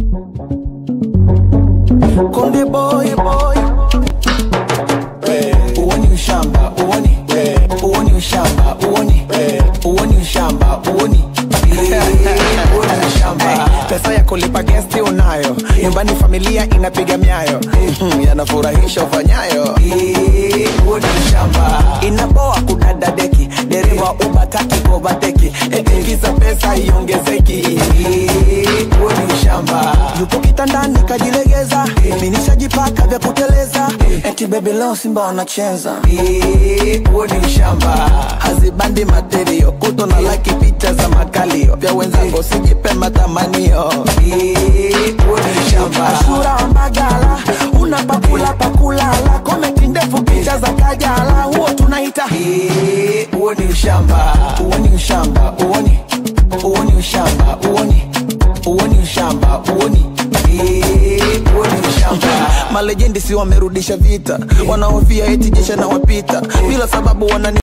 Konde boy uoni ushamba uoni uoni ushamba uoni uoni ushamba uoni uoni ushamba. Pesa ya kulipa guest unayo, nyumbani familia inapiga miayo, yanafurahisha ufanyayo. Uoni ushamba. Inaboa kudada deki, dereva ubataki kovateki, etingiza pesa iongezeki. Uoni ushamba. Yupo kitandani kajilegeza, minishajipaka vya kuteleza, eti baby leo Simba wanacheza. Uoni ushamba. Hazibandi material, kuto na like picha za makalio, vya wenzangu sijipe matamanio. Uoni ushamba. Ashura wa Mbagala, unapakula pakulala, komenti ndefu picha za Kajala, huo tunaita uoni ushamba. Uoni ushamba, uoni uoni ushamba, uoni uoni ushamba, uoni uoni ushamba. Malejendi si wamerudisha vita, wanahofia eti jeshi na wapita, bila sababu wanani